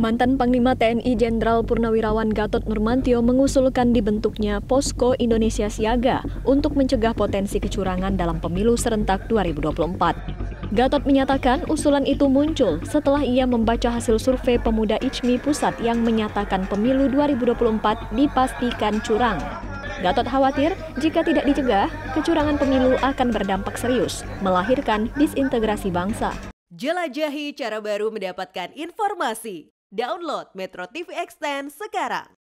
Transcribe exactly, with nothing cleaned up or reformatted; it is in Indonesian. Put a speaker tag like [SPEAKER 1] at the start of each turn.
[SPEAKER 1] Mantan Panglima T N I Jenderal Purnawirawan Gatot Nurmantio mengusulkan dibentuknya Posko Indonesia Siaga untuk mencegah potensi kecurangan dalam pemilu serentak dua ribu dua puluh empat. Gatot menyatakan usulan itu muncul setelah ia membaca hasil survei Pemuda I C M I Pusat yang menyatakan pemilu dua ribu dua puluh empat dipastikan curang. Gatot khawatir jika tidak dicegah, kecurangan pemilu akan berdampak serius, melahirkan disintegrasi bangsa.
[SPEAKER 2] Jelajahi cara baru mendapatkan informasi. Download Metro T V Extend sekarang.